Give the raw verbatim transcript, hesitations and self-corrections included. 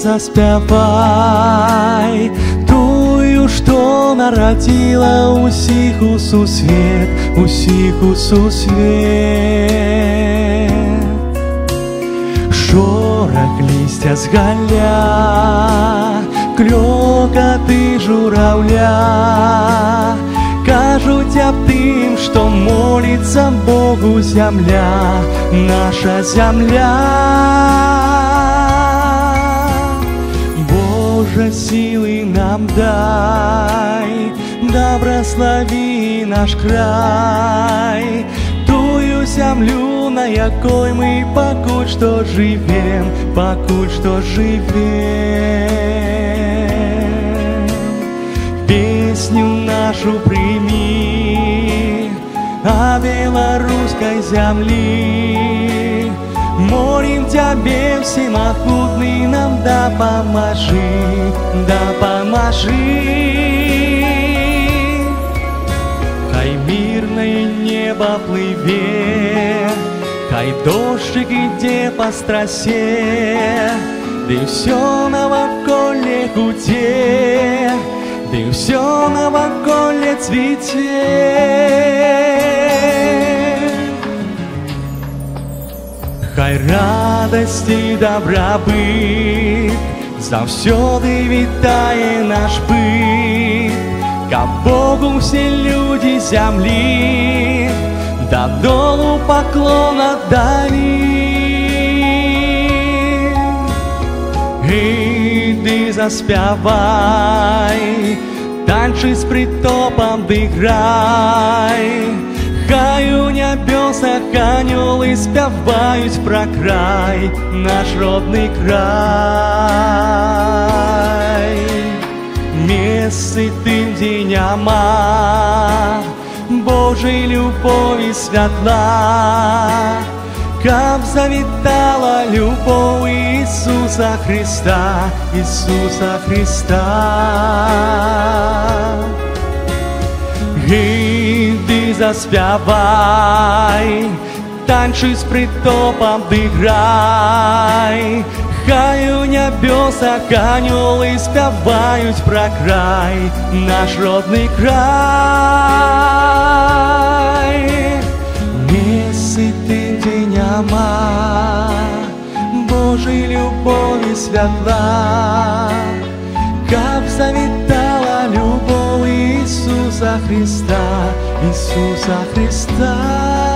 заспявай тую, што народила усіх у сусвет, усіх у сусвет. Шорах лістя з галля, клёкаты журавля кажуть аб тым, што моліцца Богу зямля, наша зямля. Боже, силы нам дай, доброслови наш край, тую зямлю, на якой мы пакуль што жывем, пакуль што жывем. Песню нашу прими о белорусской земли, молим Тебе, всемогутный, нам допоможи, допоможи. Хай мирное небо плывет, хай дождик ідзе по страсе, ды всё наваколле гудзе, ды всё наваколле цвіце. Хай радасці дабрабыт заўсёды вітае наш быт, каб Богу все люди зямлі дадолу паклон аддалі. Іди заспявай, танчы з притопам ды грай, хай у нябёсах анёлы спяваюць пра край, наш родны край. Месцы тым, дзе няма Божай любові святла, каб завітала любов Ісуса Христа, Ісуса Христа. Іди заспявай, танчы з притопам ды грай, хай у нябёсах анёлы спяваюць пра край, наш родны край. Месцы тым, дзе няма Божай любові святла, каб завітала любов Ісуса Христа, Ісуса Христа.